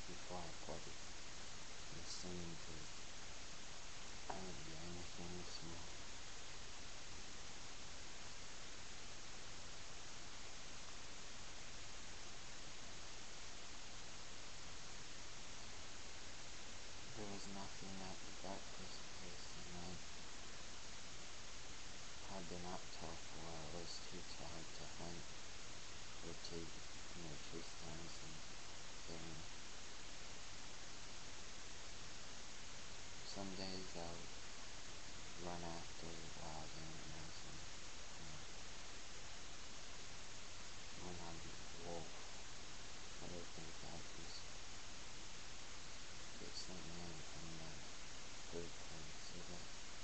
before I plug it in the scene because I don't do anything this morning. There was nothing at the breakfast place, and I had been up till 4 hours, too tired to hunt or chase down some game. Some days I'll run after wild animals, and when I'm wolf, other things I just get something in from the food place so that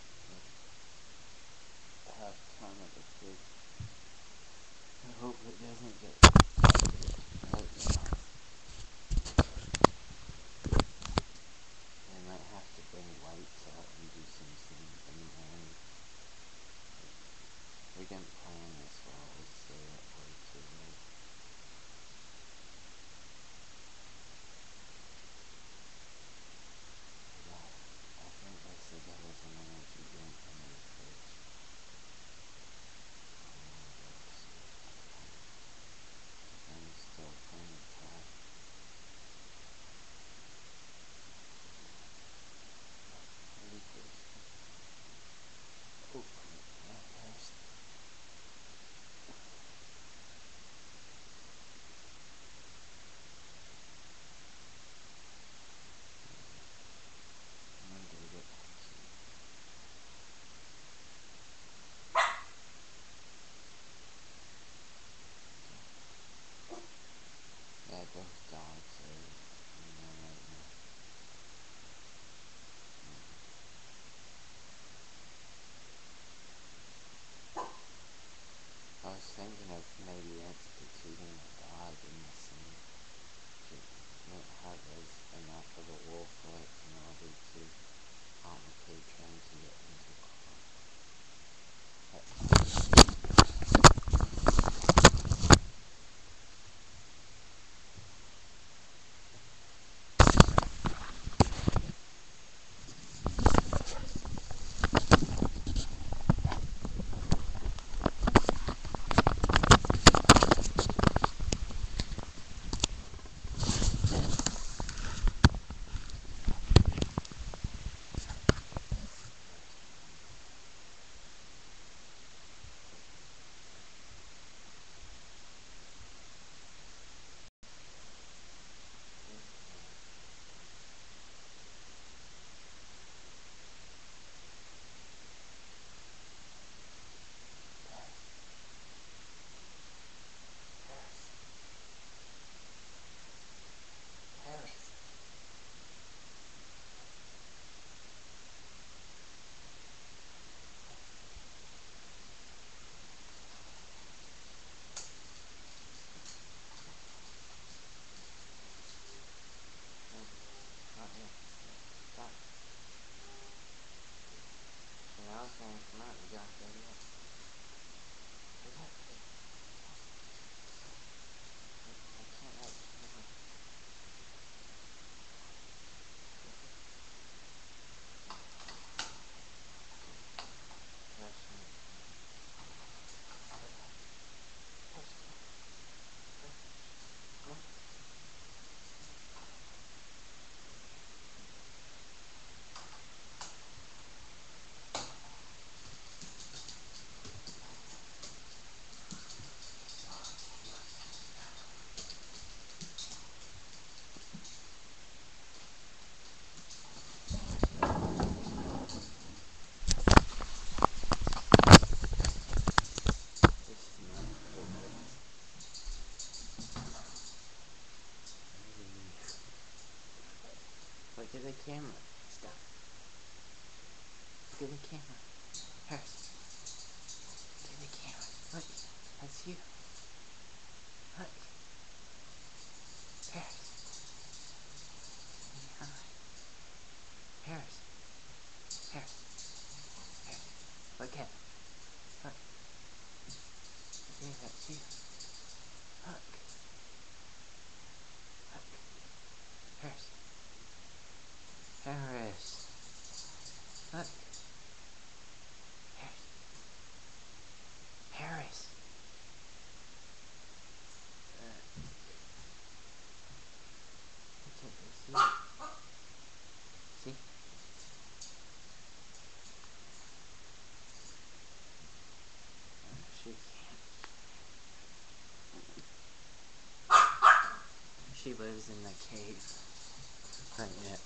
I have time at the fridge. I hope it doesn't get right now. I might have to bring lights out and do some things in the morning. We didn't plan this well, we stayed up way too late. I think they said there was an energy drink in the fridge. I'm still kind of tired. Pretty thirsty. Oh, my thirst. I'm gonna go get some. Yeah, both dogs are in there right now. I was thinking of maybe instituting a dog in the scene. Have enough of a wolf life in order to complicate trying to get into Look at the camera. Stop. Look at the camera. Harris. Look at the camera. Look. That's you. Look. Harris. Harris. Harris. Harris. Look at him. Look. Yeah, that's you. Look. Look. Harris. She lives in the cave. Right, yeah.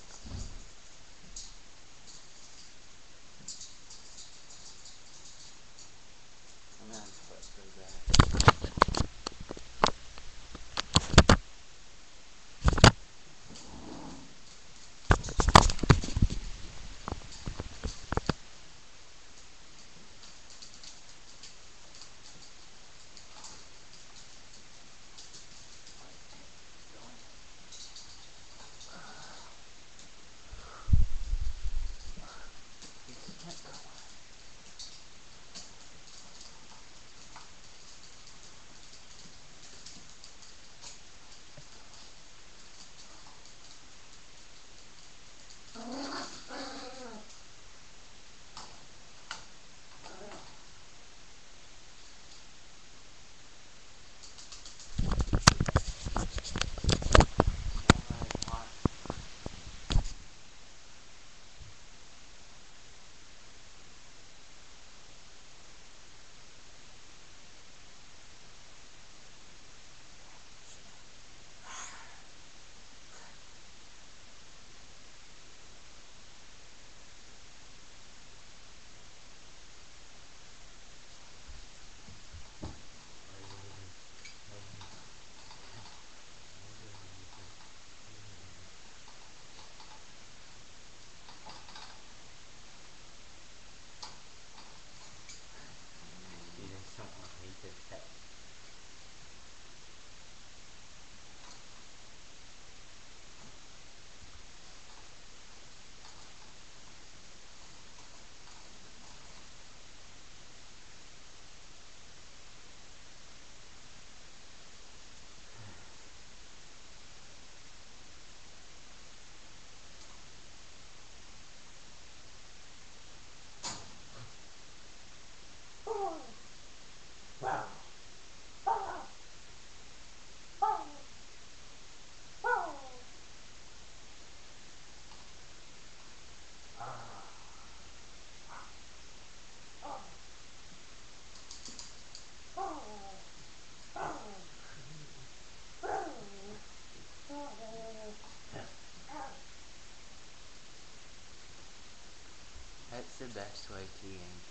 I'm gonna flip her back. That's the best way to yank